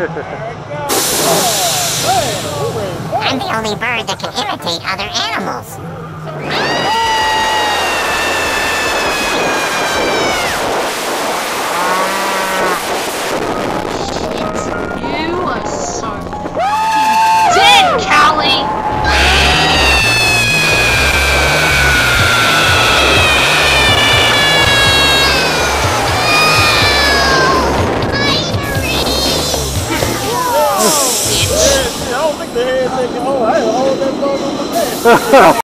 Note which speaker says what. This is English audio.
Speaker 1: I'm the only bird that can imitate other animals.
Speaker 2: You are so dead, Callie!
Speaker 3: I don't think the head taking hold. I had to hold that bug on my head.